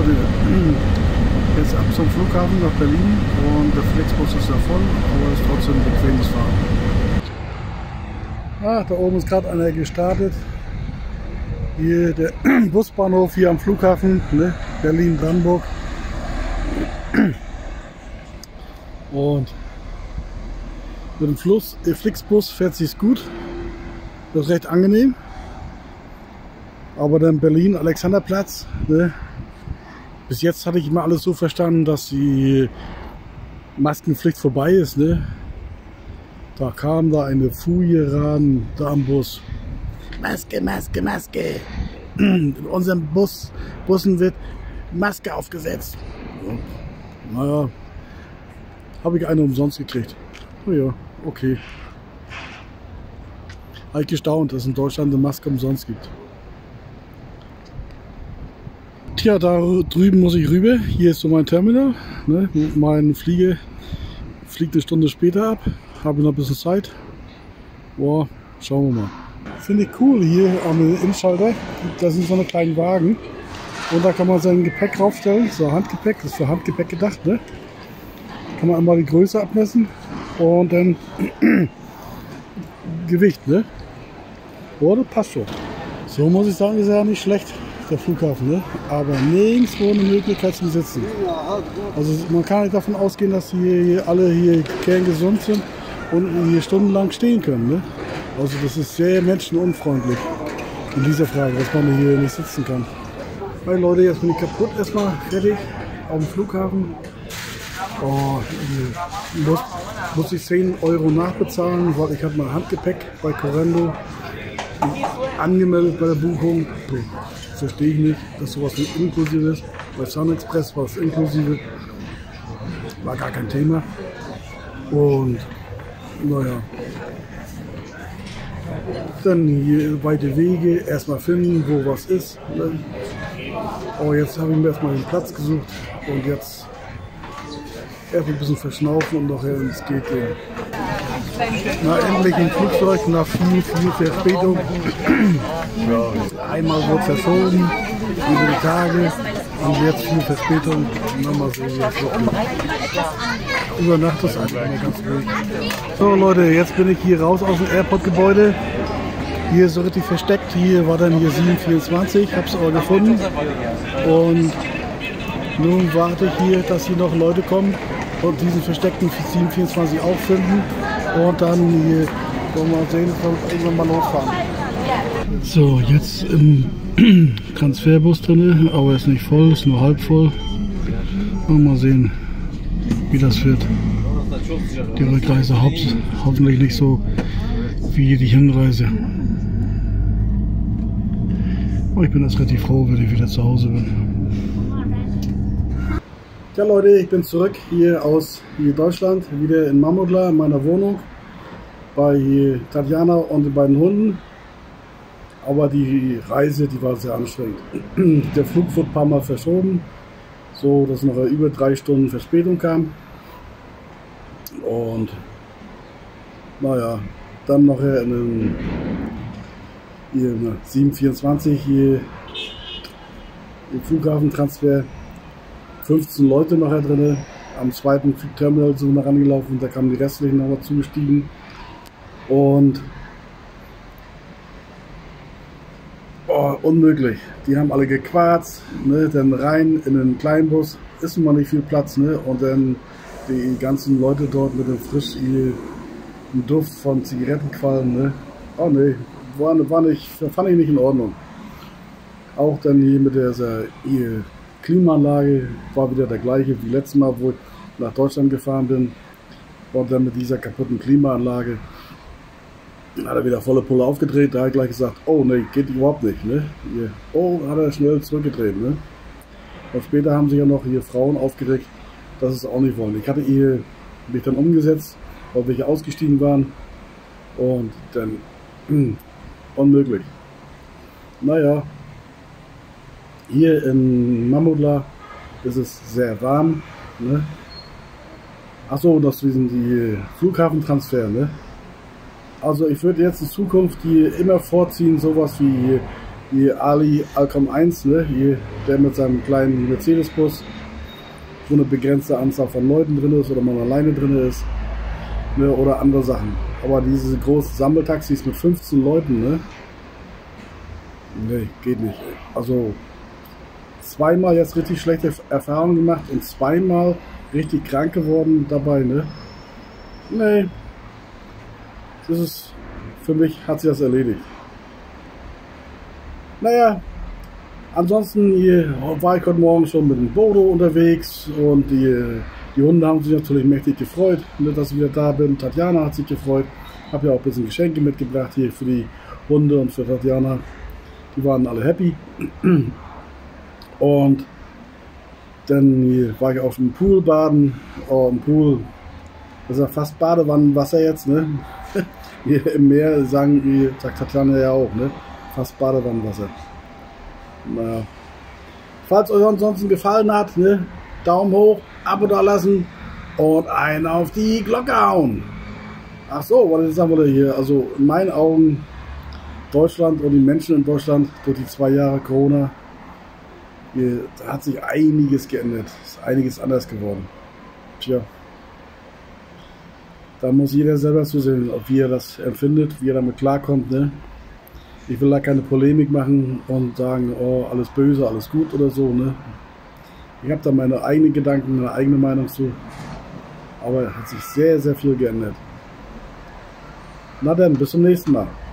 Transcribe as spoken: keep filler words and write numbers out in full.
Leute, jetzt ab zum Flughafen nach Berlin und der Flixbus ist ja voll, aber es ist trotzdem ein bequemes Fahren. Ah, da oben ist gerade einer gestartet. Hier der Busbahnhof hier am Flughafen, ne? Berlin-Brandenburg. Und mit dem Fluss, der Flixbus fährt sich gut. Das ist recht angenehm. Aber dann Berlin, Alexanderplatz. Ne? Bis jetzt hatte ich immer alles so verstanden, dass die Maskenpflicht vorbei ist. Ne? Da kam da eine Furie ran, da am Bus. Maske, Maske, Maske. In unserem Bus, Bussen wird Maske aufgesetzt. Naja, habe ich eine umsonst gekriegt. Naja, okay. Habe ich gestaunt, dass es in Deutschland eine Maske umsonst gibt. Tja, da drüben muss ich rüber. Hier ist so mein Terminal. Ne? Mein Fliege fliegt eine Stunde später ab. Habe noch ein bisschen Zeit. Boah, schauen wir mal. Finde ich cool hier am Innenschalter. Da sind so eine kleinen Wagen. Und da kann man sein Gepäck raufstellen. So Handgepäck, das ist für Handgepäck gedacht. Ne? Kann man einmal die Größe abmessen. Und dann Gewicht. Ne? Boah, das passt schon. So muss ich sagen, ist ja nicht schlecht. Der Flughafen, ne? Aber nirgendwo eine Möglichkeit zum Sitzen. Also man kann nicht davon ausgehen, dass hier, hier alle hier kerngesund sind und hier stundenlang stehen können. Ne? Also das ist sehr menschenunfreundlich in dieser Frage, dass man hier nicht sitzen kann. Hey Leute, jetzt bin ich kaputt erstmal fertig auf dem Flughafen. Oh, ich muss, muss ich zehn Euro nachbezahlen, weil ich habe mein Handgepäck bei Correndo angemeldet bei der Buchung. So. Verstehe ich nicht, dass sowas nicht inklusive ist. Bei SunExpress war es inklusive. War gar kein Thema. Und naja. Dann hier weite Wege, erstmal finden, wo was ist. Oh, jetzt habe ich mir erstmal den Platz gesucht und jetzt erst ein bisschen verschnaufen und nachher ins Gate gehen. Na, endlich ein Flugzeug nach viel, viel Verspätung. Ja, einmal wurde verschoben, über die Tage, und jetzt viel Verspätung. Mal sehen, wie es wird. Über Nacht ist einfach mal ganz ruhig. So Leute, jetzt bin ich hier raus aus dem Airport-Gebäude. Hier ist so richtig versteckt. Hier war dann hier sieben vierundzwanzig, habe es aber gefunden. Und nun warte ich hier, dass hier noch Leute kommen und diesen versteckten sieben vierundzwanzig auch finden. Und dann hier wollen wir sehen, dass wir irgendwann mal losfahren. So, jetzt im Transferbus drin, aber er ist nicht voll, ist nur halb voll. Und mal sehen, wie das wird. Die Rückreise ho hoffentlich nicht so wie die Hinreise. Aber ich bin jetzt relativ froh, wenn ich wieder zu Hause bin. Ja Leute, ich bin zurück hier aus hier Deutschland, wieder in Mammootla, in meiner Wohnung, bei hier Tatjana und den beiden Hunden. Aber die Reise, die war sehr anstrengend. Der Flug wurde ein paar Mal verschoben, so dass noch über drei Stunden Verspätung kam. Und naja, dann nachher in einem hier, sieben vierundzwanzig hier im Flughafentransfer. fünfzehn Leute nachher drin. Am zweiten Terminal sind wir noch rangelaufen, da kamen die restlichen nochmal zugestiegen. Und oh, unmöglich. Die haben alle gequarzt, ne? Dann rein in den kleinen Bus, ist nun mal nicht viel Platz, ne? Und dann die ganzen Leute dort mit dem frisch im Duft von Zigarettenqualm, ne? Oh ne, war, war nicht, fand ich nicht in Ordnung. Auch dann hier mit der hier, Klimaanlage war wieder der gleiche wie letztes Mal, wo ich nach Deutschland gefahren bin. Und dann mit dieser kaputten Klimaanlage hat er wieder volle Pulle aufgedreht. Da hat er gleich gesagt, oh ne, geht überhaupt nicht. Ne? Hier, oh, hat er schnell zurückgedreht. Ne? Und später haben sich ja noch hier Frauen aufgeregt, dass sie es auch nicht wollen. Ich hatte hier mich dann umgesetzt, weil welche ausgestiegen waren. Und dann mh, unmöglich. Naja. Hier in Mammootla ist es sehr warm. Ne? Achso, das sind die Flughafentransfer. Ne? Also ich würde jetzt in Zukunft hier immer vorziehen, sowas wie Hier Ali Alcom eins, ne? Hier, der mit seinem kleinen Mercedes-Bus, wo eine begrenzte Anzahl von Leuten drin ist oder man alleine drin ist, ne? Oder andere Sachen. Aber diese großen Sammeltaxis mit fünfzehn Leuten, ne? Ne, geht nicht. Also zweimal jetzt richtig schlechte Erfahrungen gemacht und zweimal richtig krank geworden dabei, ne? Nee. Das ist, für mich hat sich das erledigt. Naja, ansonsten hier war ich heute Morgen schon mit dem Bodo unterwegs und die, die Hunde haben sich natürlich mächtig gefreut, ne, dass ich wieder da bin. Tatjana hat sich gefreut. Habe ja auch ein bisschen Geschenke mitgebracht hier für die Hunde und für Tatjana. Die waren alle happy. Und dann war ich auf dem Pool baden. Oh, im Pool, das ist ja fast Badewannenwasser jetzt, ne? Hier im Meer sagen die, sagt Tatjana ja auch, ne? Fast Badewannenwasser. Naja. Falls euch ansonsten gefallen hat, ne? Daumen hoch, Abo da lassen und einen auf die Glocke hauen. Ach so, was ich sagen wollte hier, also in meinen Augen Deutschland und die Menschen in Deutschland durch die zwei Jahre Corona, hier, da hat sich einiges geändert, ist einiges anders geworden. Tja, da muss jeder selber zusehen, wie er das empfindet, wie er damit klarkommt, ne? Ich will da keine Polemik machen und sagen, oh, alles böse, alles gut oder so, ne? Ich habe da meine eigenen Gedanken, meine eigene Meinung zu, aber hat sich sehr, sehr viel geändert. Na dann, bis zum nächsten Mal.